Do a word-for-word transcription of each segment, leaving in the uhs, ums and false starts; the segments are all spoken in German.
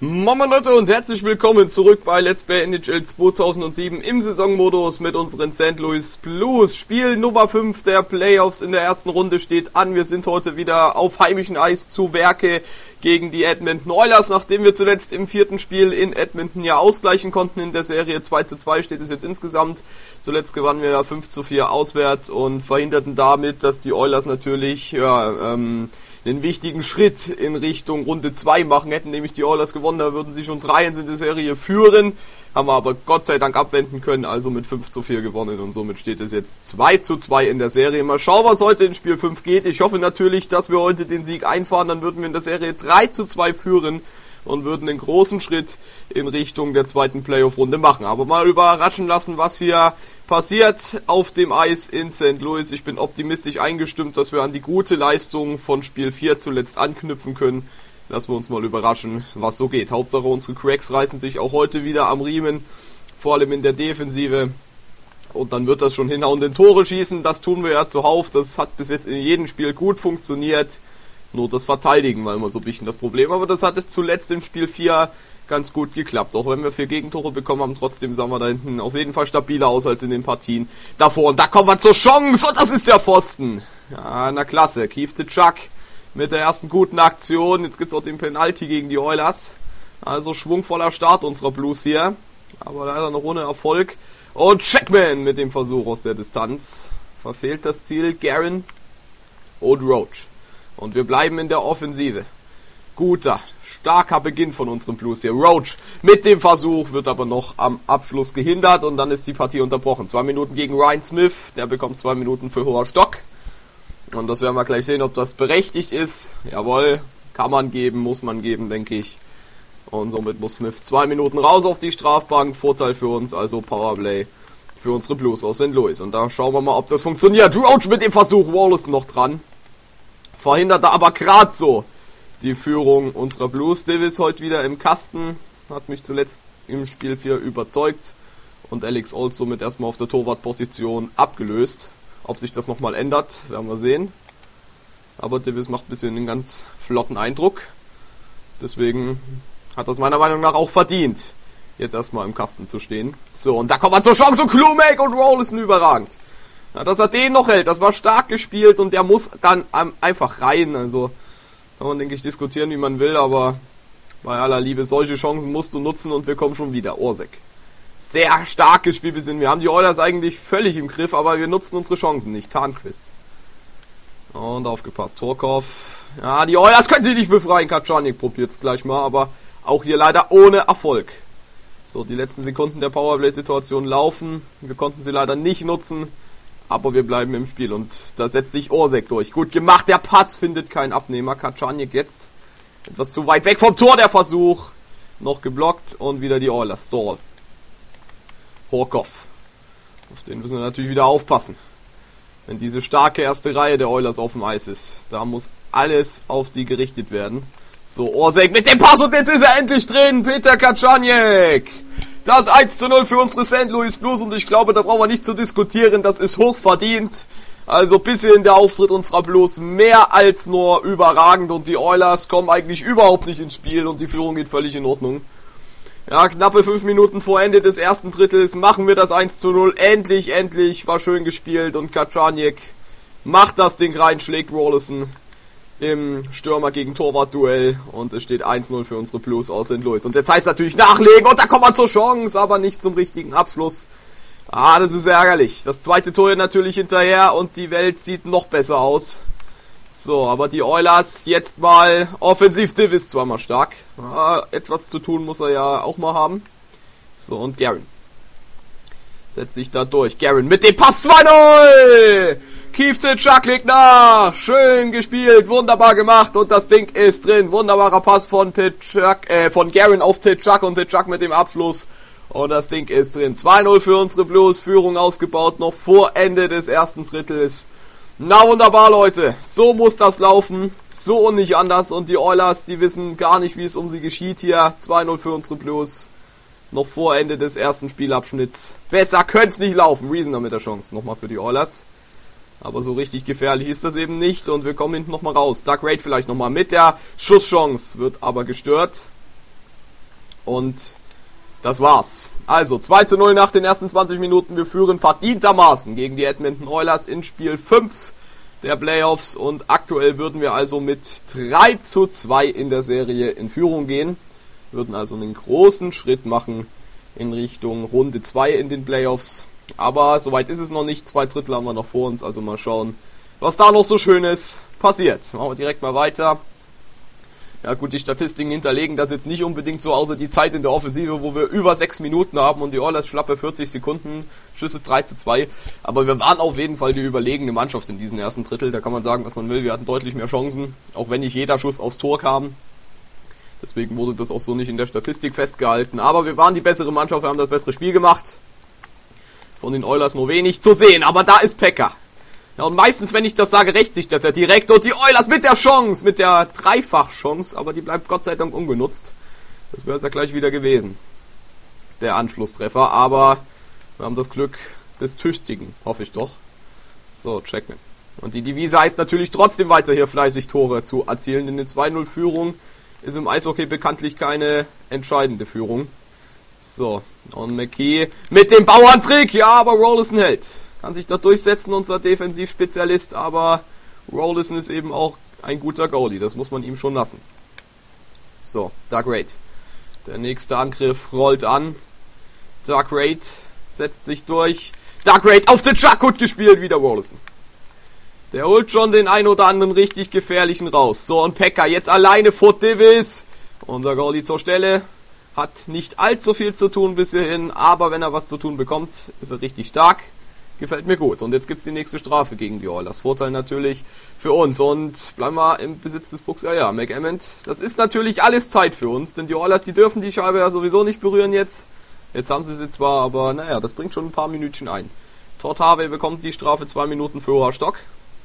Moin Leute und herzlich willkommen zurück bei Let's Play N H L zweitausendsieben im Saisonmodus mit unseren Sankt Louis Blues. Spiel Nummer fünf der Playoffs in der ersten Runde steht an. Wir sind heute wieder auf heimischem Eis zu Werke gegen die Edmonton Oilers, nachdem wir zuletzt im vierten Spiel in Edmonton ja ausgleichen konnten in der Serie. zwei zu zwei steht es jetzt insgesamt. Zuletzt gewannen wir ja fünf zu vier auswärts und verhinderten damit, dass die Oilers natürlich ja, ähm, einen wichtigen Schritt in Richtung Runde zwei machen. Hätten nämlich die Oilers gewonnen, da würden sie schon drei in der Serie führen. Haben wir aber Gott sei Dank abwenden können, also mit fünf zu vier gewonnen und somit steht es jetzt zwei zu zwei in der Serie. Mal schauen, was heute in Spiel fünf geht. Ich hoffe natürlich, dass wir heute den Sieg einfahren, dann würden wir in der Serie drei zu zwei führen und würden den großen Schritt in Richtung der zweiten Playoff-Runde machen. Aber mal überraschen lassen, was hier passiert auf dem Eis in Sankt Louis. Ich bin optimistisch eingestimmt, dass wir an die gute Leistung von Spiel vier zuletzt anknüpfen können. Lassen wir uns mal überraschen, was so geht. Hauptsache unsere Cracks reißen sich auch heute wieder am Riemen, vor allem in der Defensive. Und dann wird das schon hinhauen, den Tore schießen, das tun wir ja zuhauf. Das hat bis jetzt in jedem Spiel gut funktioniert. Nur das Verteidigen war immer so ein bisschen das Problem, aber das hatte zuletzt im Spiel vier ganz gut geklappt. Auch wenn wir vier Gegentore bekommen haben, trotzdem sahen wir da hinten auf jeden Fall stabiler aus als in den Partien davor. Und da kommen wir zur Chance und das ist der Pfosten. Ja, na klasse. Keith Tkachuk mit der ersten guten Aktion. Jetzt gibt es auch den Penalty gegen die Oilers. Also schwungvoller Start unserer Blues hier, aber leider noch ohne Erfolg. Und Checkman mit dem Versuch aus der Distanz. Verfehlt das Ziel. Guerin und Roach. Und wir bleiben in der Offensive. Guter, starker Beginn von unserem Blues hier. Roach mit dem Versuch, wird aber noch am Abschluss gehindert und dann ist die Partie unterbrochen. Zwei Minuten gegen Ryan Smith, der bekommt zwei Minuten für hoher Stock. Und das werden wir gleich sehen, ob das berechtigt ist. Jawohl, kann man geben, muss man geben, denke ich. Und somit muss Smith zwei Minuten raus auf die Strafbank. Vorteil für uns, also Powerplay für unsere Blues aus Sankt Louis. Und da schauen wir mal, ob das funktioniert. Roach mit dem Versuch, Wallace noch dran. Verhindert aber gerade so die Führung unserer Blues. Davis heute wieder im Kasten, hat mich zuletzt im Spiel vier überzeugt und Alex Olds somit erstmal auf der Torwartposition abgelöst. Ob sich das nochmal ändert, werden wir sehen. Aber Davis macht ein bisschen einen ganz flotten Eindruck. Deswegen hat das meiner Meinung nach auch verdient, jetzt erstmal im Kasten zu stehen. So, und da kommt man zur Chance und Klumek und Rolison überragend. Ja, dass er den noch hält, das war stark gespielt und der muss dann einfach rein. Also kann man, denke ich, diskutieren, wie man will, aber bei aller Liebe, solche Chancen musst du nutzen und wir kommen schon wieder. Orsek. Sehr stark gespielt wir sind. Wir haben die Oilers eigentlich völlig im Griff, aber wir nutzen unsere Chancen nicht. Tarnquist. Und aufgepasst. Torkov. Ja, die Oilers können sich nicht befreien. Kaczarnik probiert es gleich mal, aber auch hier leider ohne Erfolg. So, die letzten Sekunden der Powerplay-Situation laufen. Wir konnten sie leider nicht nutzen. Aber wir bleiben im Spiel und da setzt sich Orsek durch. Gut gemacht, der Pass findet keinen Abnehmer. Kaczarnik jetzt etwas zu weit weg vom Tor, der Versuch. Noch geblockt und wieder die Oilers. Stall. Horkov. Auf den müssen wir natürlich wieder aufpassen. Wenn diese starke erste Reihe der Oilers auf dem Eis ist, da muss alles auf die gerichtet werden. So, Orsek mit dem Pass und jetzt ist er endlich drin. Peter Kaczarnik. Das eins zu null für unsere Sankt Louis Blues und ich glaube, da brauchen wir nicht zu diskutieren, das ist hoch verdient. Also bisschen der Auftritt unserer Blues mehr als nur überragend und die Oilers kommen eigentlich überhaupt nicht ins Spiel und die Führung geht völlig in Ordnung. Ja, knappe fünf Minuten vor Ende des ersten Drittels machen wir das eins zu null. Endlich, endlich, war schön gespielt und Kaczarnik macht das Ding rein, schlägt Rollison im Stürmer gegen Torwart-Duell und es steht eins null für unsere Blues aus Sankt Louis. Und jetzt heißt es natürlich nachlegen und da kommt man zur Chance, aber nicht zum richtigen Abschluss. Ah, das ist ärgerlich. Das zweite Tor natürlich hinterher und die Welt sieht noch besser aus. So, aber die Oilers jetzt mal offensiv. Davis zweimal stark. Ah, etwas zu tun muss er ja auch mal haben. So, und Guerin setzt sich da durch. Guerin mit dem Pass zwei null! Keith Tkachuk legt nach. Schön gespielt, wunderbar gemacht und das Ding ist drin. Wunderbarer Pass von Tkachuk, äh, von Guerin auf Tkachuk und Tkachuk mit dem Abschluss. Und das Ding ist drin. zwei null für unsere Blues. Führung ausgebaut noch vor Ende des ersten Drittels. Na wunderbar, Leute. So muss das laufen. So und nicht anders. Und die Oilers, die wissen gar nicht, wie es um sie geschieht hier. zwei null für unsere Blues. Noch vor Ende des ersten Spielabschnitts. Besser könnte es nicht laufen. Reasoner mit der Chance. Nochmal für die Oilers. Aber so richtig gefährlich ist das eben nicht. Und wir kommen hinten nochmal raus. Doug Reid vielleicht nochmal mit der Schusschance. Wird aber gestört. Und das war's. Also zwei zu null nach den ersten zwanzig Minuten. Wir führen verdientermaßen gegen die Edmonton Oilers in Spiel fünf der Playoffs. Und aktuell würden wir also mit drei zu zwei in der Serie in Führung gehen. Würden also einen großen Schritt machen in Richtung Runde zwei in den Playoffs. Aber soweit ist es noch nicht. Zwei Drittel haben wir noch vor uns. Also mal schauen, was da noch so Schönes passiert. Machen wir direkt mal weiter. Ja gut, die Statistiken hinterlegen das jetzt nicht unbedingt so, außer die Zeit in der Offensive, wo wir über sechs Minuten haben und die Oilers schlappe vierzig Sekunden, Schüsse drei zu zwei. Aber wir waren auf jeden Fall die überlegene Mannschaft in diesem ersten Drittel. Da kann man sagen, was man will. Wir hatten deutlich mehr Chancen, auch wenn nicht jeder Schuss aufs Tor kam. Deswegen wurde das auch so nicht in der Statistik festgehalten. Aber wir waren die bessere Mannschaft, wir haben das bessere Spiel gemacht. Von den Oilers nur wenig zu sehen, aber da ist Pekka. Ja, und meistens, wenn ich das sage, rächt sich das ja direkt. Und die Oilers mit der Chance, mit der Dreifach-Chance, aber die bleibt Gott sei Dank ungenutzt. Das wäre es ja gleich wieder gewesen. Der Anschlusstreffer, aber wir haben das Glück des Tüchtigen, hoffe ich doch. So, Checkman. Und die Devise heißt natürlich trotzdem weiter hier fleißig Tore zu erzielen, denn eine zwei null Führung ist im Eishockey bekanntlich keine entscheidende Führung. So, und McKee mit dem Bauerntrick, ja, aber Rolison hält. Kann sich da durchsetzen, unser Defensivspezialist, aber Rolison ist eben auch ein guter Goalie, das muss man ihm schon lassen. So, Doug Reid. Der nächste Angriff rollt an. Doug Reid setzt sich durch. Doug Reid auf den Chuck, gut gespielt, wieder Rolison. Der holt schon den ein oder anderen richtig gefährlichen raus. So, und Pekka jetzt alleine vor Davis. Unser Goalie zur Stelle. Hat nicht allzu viel zu tun bis hierhin, aber wenn er was zu tun bekommt, ist er richtig stark. Gefällt mir gut. Und jetzt gibt's die nächste Strafe gegen die Oilers. Vorteil natürlich für uns. Und bleiben wir im Besitz des Pucks. Ja, ja, McAmmond. Das ist natürlich alles Zeit für uns, denn die Oilers, die dürfen die Scheibe ja sowieso nicht berühren jetzt. Jetzt haben sie sie zwar, aber naja, das bringt schon ein paar Minütchen ein. Todd Harvey bekommt die Strafe zwei Minuten für hoher Stock.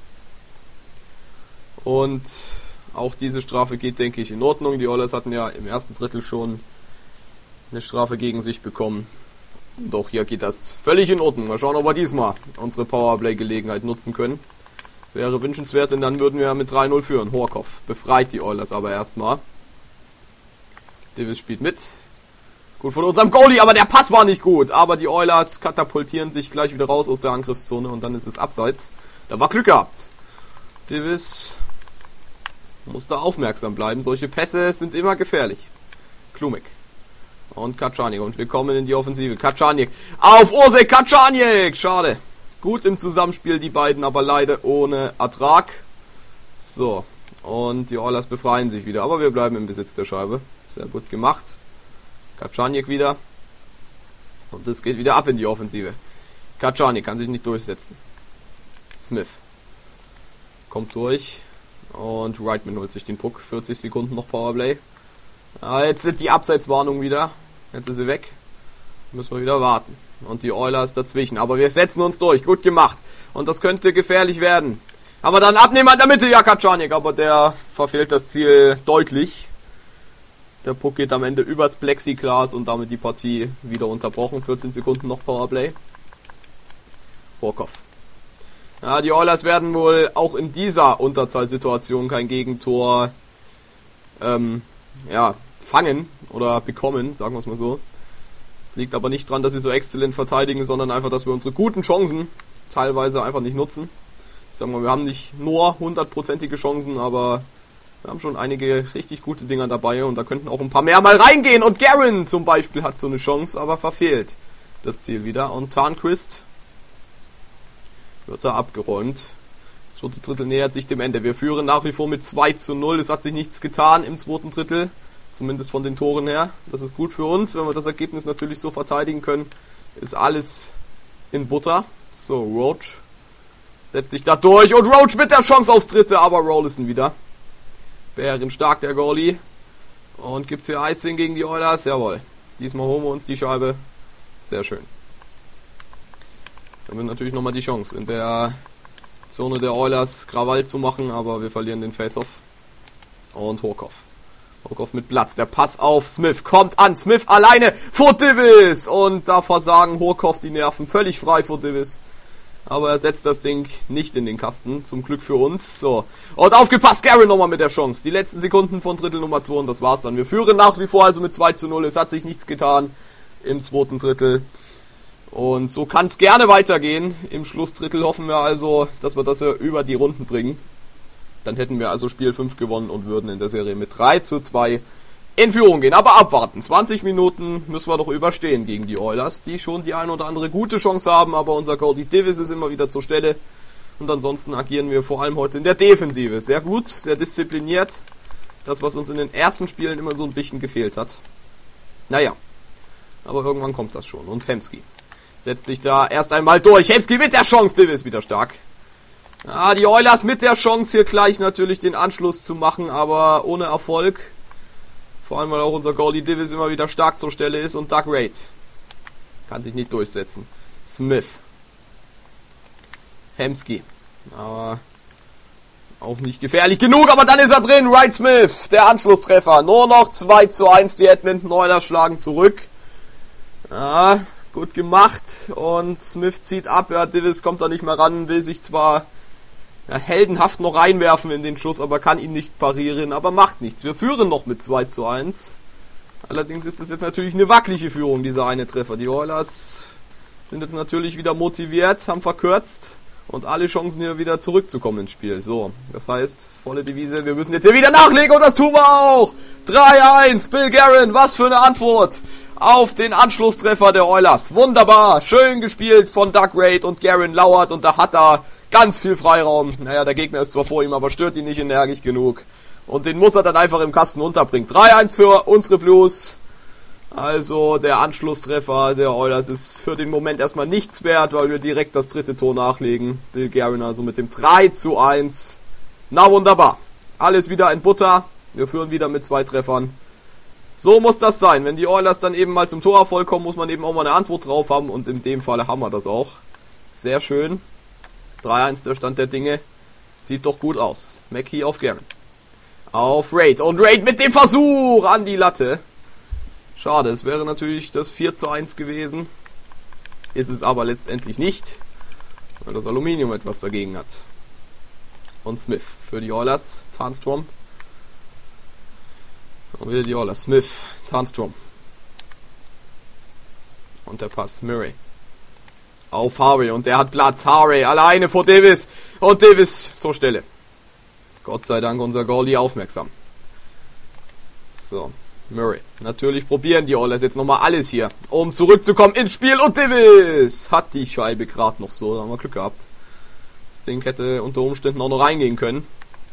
Und auch diese Strafe geht, denke ich, in Ordnung. Die Oilers hatten ja im ersten Drittel schon eine Strafe gegen sich bekommen. Doch hier geht das völlig in Ordnung. Mal schauen, ob wir diesmal unsere Powerplay-Gelegenheit nutzen können. Wäre wünschenswert, denn dann würden wir mit drei null führen. Horkoff befreit die Oilers aber erstmal. Davis spielt mit. Gut von unserem Goalie, aber der Pass war nicht gut. Aber die Oilers katapultieren sich gleich wieder raus aus der Angriffszone und dann ist es abseits. Da war Glück gehabt. Davis muss da aufmerksam bleiben. Solche Pässe sind immer gefährlich. Klumek. Und Katschaniak. Und wir kommen in die Offensive. Katschaniak. Auf Ose Katschaniak. Schade. Gut im Zusammenspiel die beiden, aber leider ohne Ertrag. So. Und die Oilers befreien sich wieder. Aber wir bleiben im Besitz der Scheibe. Sehr gut gemacht. Katschaniak wieder. Und es geht wieder ab in die Offensive. Katschaniak kann sich nicht durchsetzen. Smith. Kommt durch. Und Reitman holt sich den Puck. vierzig Sekunden noch Powerplay. Ja, jetzt sind die Abseitswarnungen wieder. Jetzt ist sie weg. Müssen wir wieder warten. Und die Oilers dazwischen. Aber wir setzen uns durch. Gut gemacht. Und das könnte gefährlich werden. Aber dann Abnehmer in der Mitte. Ja, Katschaniak. Aber der verfehlt das Ziel deutlich. Der Puck geht am Ende übers Plexiglas und damit die Partie wieder unterbrochen. vierzehn Sekunden noch Powerplay. Horkoff. Ja, die Oilers werden wohl auch in dieser Unterzahlsituation kein Gegentor ähm, ja, fangen oder bekommen, sagen wir es mal so. Es liegt aber nicht dran, dass sie so exzellent verteidigen, sondern einfach, dass wir unsere guten Chancen teilweise einfach nicht nutzen. Ich sag mal, wir haben nicht nur hundertprozentige Chancen, aber wir haben schon einige richtig gute Dinger dabei und da könnten auch ein paar mehr mal reingehen. Und Guerin zum Beispiel hat so eine Chance, aber verfehlt das Ziel wieder. Und Tarnquist wird da abgeräumt. Das zweite Drittel nähert sich dem Ende. Wir führen nach wie vor mit zwei zu null. Es hat sich nichts getan im zweiten Drittel. Zumindest von den Toren her. Das ist gut für uns. Wenn wir das Ergebnis natürlich so verteidigen können, ist alles in Butter. So, Roach setzt sich da durch. Und Roach mit der Chance aufs dritte. Aber Rolison wieder. Bären stark, der Goalie. Und gibt's hier Icing gegen die Oilers? Jawohl. Diesmal holen wir uns die Scheibe. Sehr schön. Dann haben wir natürlich nochmal die Chance, in der Zone der Oilers Krawall zu machen, aber wir verlieren den Face-Off. Und Horkoff. Horkoff mit Platz. Der Pass auf Smith kommt an. Smith alleine vor Davis. Und da versagen Horkoff die Nerven. Völlig frei vor Davis. Aber er setzt das Ding nicht in den Kasten, zum Glück für uns. So, und aufgepasst, Garen nochmal mit der Chance. Die letzten Sekunden von Drittel Nummer zwei und das war's dann. Wir führen nach wie vor also mit zwei zu null. Es hat sich nichts getan im zweiten Drittel. Und so kann es gerne weitergehen. Im Schlussdrittel hoffen wir also, dass wir das ja über die Runden bringen. Dann hätten wir also Spiel fünf gewonnen und würden in der Serie mit drei zu zwei in Führung gehen. Aber abwarten. zwanzig Minuten müssen wir doch überstehen gegen die Oilers, die schon die ein oder andere gute Chance haben. Aber unser Goldie Davis ist immer wieder zur Stelle. Und ansonsten agieren wir vor allem heute in der Defensive. Sehr gut, sehr diszipliniert. Das, was uns in den ersten Spielen immer so ein bisschen gefehlt hat. Naja, aber irgendwann kommt das schon. Und Hemsky setzt sich da erst einmal durch. Hemsky mit der Chance, Davis wieder stark. Ja, die Oilers mit der Chance hier gleich natürlich den Anschluss zu machen, aber ohne Erfolg. Vor allem, weil auch unser Goalie Davis immer wieder stark zur Stelle ist und Doug Reid kann sich nicht durchsetzen. Smith. Hemsky. Aber auch nicht gefährlich genug, aber dann ist er drin. Wright Smith, der Anschlusstreffer. Nur noch zwei zu eins, die Edmonton Oilers schlagen zurück. Ja, gut gemacht. Und Smith zieht ab. Ja, Davis kommt da nicht mehr ran, will sich zwar ja, heldenhaft noch reinwerfen in den Schuss, aber kann ihn nicht parieren, aber macht nichts. Wir führen noch mit zwei zu eins. Allerdings ist das jetzt natürlich eine wackelige Führung, dieser eine Treffer. Die Oilers sind jetzt natürlich wieder motiviert, haben verkürzt und alle Chancen hier wieder zurückzukommen ins Spiel. So, das heißt, volle Devise, wir müssen jetzt hier wieder nachlegen und das tun wir auch. drei eins, Bill Guerin, was für eine Antwort auf den Anschlusstreffer der Oilers. Wunderbar, schön gespielt von Doug Reid und Guerin lauert und da hat er ganz viel Freiraum. Naja, der Gegner ist zwar vor ihm, aber stört ihn nicht energisch genug. Und den muss er dann einfach im Kasten unterbringen. drei eins für unsere Blues. Also der Anschlusstreffer der Oilers ist für den Moment erstmal nichts wert, weil wir direkt das dritte Tor nachlegen. Bill Guerin also mit dem drei zu eins. Na wunderbar. Alles wieder in Butter. Wir führen wieder mit zwei Treffern. So muss das sein. Wenn die Oilers dann eben mal zum Torerfolg kommen, muss man eben auch mal eine Antwort drauf haben. Und in dem Falle haben wir das auch. Sehr schön. drei eins der Stand der Dinge. Sieht doch gut aus. Mackey auf Guerin. Auf Reid. Und Reid mit dem Versuch an die Latte. Schade, es wäre natürlich das vier zu eins gewesen. Ist es aber letztendlich nicht, weil das Aluminium etwas dagegen hat. Und Smith für die Oilers. Tarnstrom. Und wieder die Oilers. Smith. Tarnstrom. Und der Pass. Murray. Auf Harvey. Und der hat Platz. Harvey alleine vor Davis. Und Davis zur Stelle. Gott sei Dank unser Goalie aufmerksam. So. Murray. Natürlich probieren die Oilers jetzt nochmal alles hier, um zurückzukommen ins Spiel. Und Davis hat die Scheibe gerade noch so. Da haben wir Glück gehabt. Das Ding hätte unter Umständen auch noch reingehen können.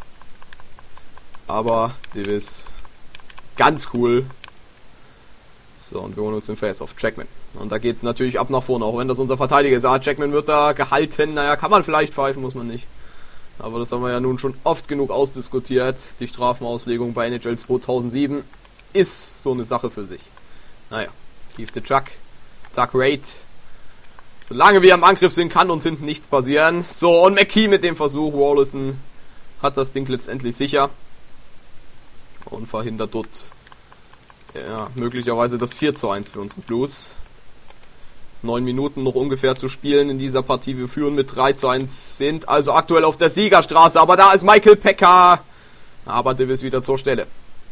Aber Davis ganz cool. So, und wir holen uns den Face auf Jackman. Und da geht es natürlich ab nach vorne, auch wenn das unser Verteidiger ist. Ah, Jackman wird da gehalten. Naja, kann man vielleicht pfeifen, muss man nicht. Aber das haben wir ja nun schon oft genug ausdiskutiert. Die Strafenauslegung bei N H L zweitausendsieben ist so eine Sache für sich. Naja, Keith Chuck, Doug Reid. Solange wir am Angriff sind, kann uns hinten nichts passieren. So, und McKee mit dem Versuch. Wallason hat das Ding letztendlich sicher. Und verhindert dort ja, möglicherweise das vier zu eins für unsere Blues. Neun Minuten noch ungefähr zu spielen in dieser Partie. Wir führen mit drei zu eins, sind also aktuell auf der Siegerstraße. Aber da ist Michael Pekka. Aber Davis wieder zur Stelle.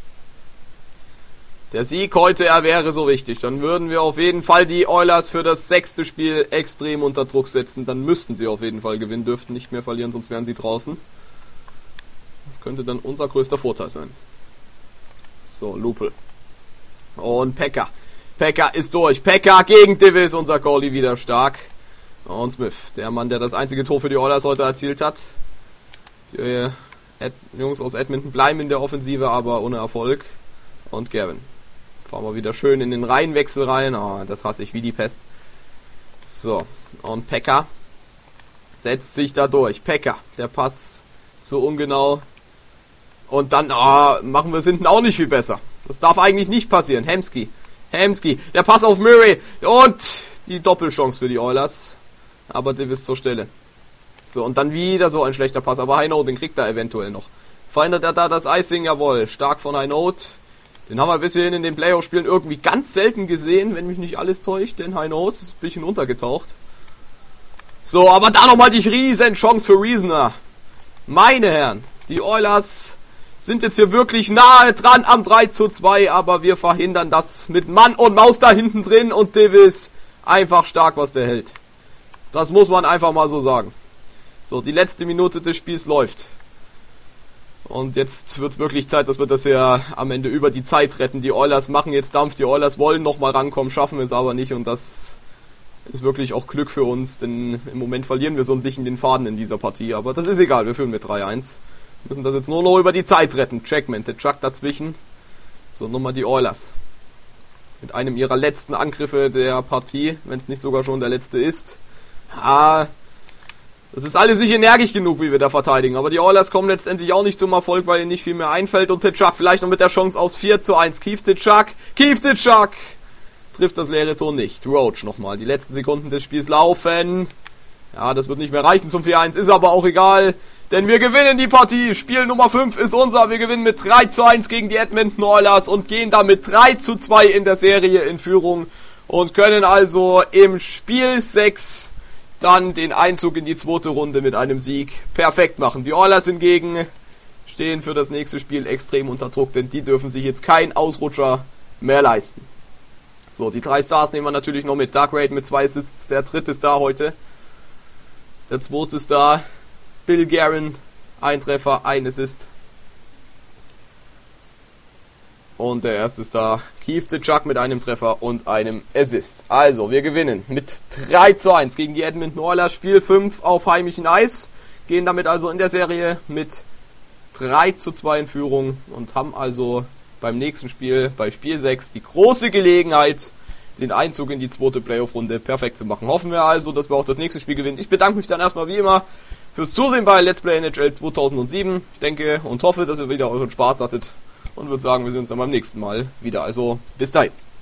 Der Sieg heute, er wäre so wichtig. Dann würden wir auf jeden Fall die Oilers für das sechste Spiel extrem unter Druck setzen. Dann müssten sie auf jeden Fall gewinnen, dürften nicht mehr verlieren, sonst wären sie draußen. Das könnte dann unser größter Vorteil sein. So, Lupel. Und Pekka. Pekka ist durch. Pekka gegen Davis, unser Goalie wieder stark. Und Smith, der Mann, der das einzige Tor für die Oilers heute erzielt hat. Die Ed- Jungs aus Edmonton bleiben in der Offensive, aber ohne Erfolg. Und Gavin. Fahren wir wieder schön in den Reihenwechsel rein. Oh, das hasse ich wie die Pest. So, und Pekka setzt sich da durch. Pekka, der Pass zu ungenau. Und dann oh, machen wir es hinten auch nicht viel besser. Das darf eigentlich nicht passieren. Hemsky. Hemsky, der Pass auf Murray. Und die Doppelchance für die Oilers. Aber Davis zur Stelle. So, und dann wieder so ein schlechter Pass. Aber High-Note, den kriegt er eventuell noch. Verhindert er da das Icing? Jawohl. Stark von High-Note. Den haben wir bisher in den Playoff-Spielen irgendwie ganz selten gesehen, wenn mich nicht alles täuscht. Denn High-Note ist ein bisschen untergetaucht. So, aber da nochmal die riesen Chance für Reasoner. Meine Herren, die Oilers sind jetzt hier wirklich nahe dran am drei zu zwei, aber wir verhindern das mit Mann und Maus da hinten drin und Davis einfach stark, was der hält. Das muss man einfach mal so sagen. So, die letzte Minute des Spiels läuft. Und jetzt wird es wirklich Zeit, dass wir das ja am Ende über die Zeit retten. Die Oilers machen jetzt Dampf, die Oilers wollen nochmal rankommen, schaffen es aber nicht und das ist wirklich auch Glück für uns, denn im Moment verlieren wir so ein bisschen den Faden in dieser Partie, aber das ist egal, wir führen mit drei eins. Müssen das jetzt nur noch über die Zeit retten. Checkman, der Chuck dazwischen. So, nochmal die Oilers. Mit einem ihrer letzten Angriffe der Partie, wenn es nicht sogar schon der letzte ist. Ah, das ist alles nicht energisch genug, wie wir da verteidigen. Aber die Oilers kommen letztendlich auch nicht zum Erfolg, weil ihnen nicht viel mehr einfällt. Und Chuck vielleicht noch mit der Chance aus vier zu eins. Keith Chuck, Keith Chuck trifft das leere Tor nicht. Roach nochmal. Die letzten Sekunden des Spiels laufen. Ja, das wird nicht mehr reichen zum vier eins, ist aber auch egal. Denn wir gewinnen die Partie. Spiel Nummer fünf ist unser. Wir gewinnen mit drei zu eins gegen die Edmonton Oilers und gehen damit drei zu zwei in der Serie in Führung. Und können also im Spiel sechs dann den Einzug in die zweite Runde mit einem Sieg perfekt machen. Die Oilers hingegen stehen für das nächste Spiel extrem unter Druck, denn die dürfen sich jetzt keinen Ausrutscher mehr leisten. So, die drei Stars nehmen wir natürlich noch mit. Doug Reid mit zwei Assists, der dritte Star heute. Der zweite Star, Bill Guerin, ein Treffer, ein Assist. Und der erste Star, Keith Chuck mit einem Treffer und einem Assist. Also, wir gewinnen mit drei zu eins gegen die Edmonton Oilers. Spiel fünf auf heimischem Eis. Gehen damit also in der Serie mit drei zu zwei in Führung und haben also beim nächsten Spiel, bei Spiel sechs, die große Gelegenheit, den Einzug in die zweite Playoff-Runde perfekt zu machen. Hoffen wir also, dass wir auch das nächste Spiel gewinnen. Ich bedanke mich dann erstmal wie immer fürs Zusehen bei Let's Play N H L zweitausendsieben. Ich denke und hoffe, dass ihr wieder euren Spaß hattet und würde sagen, wir sehen uns dann beim nächsten Mal wieder. Also bis dahin.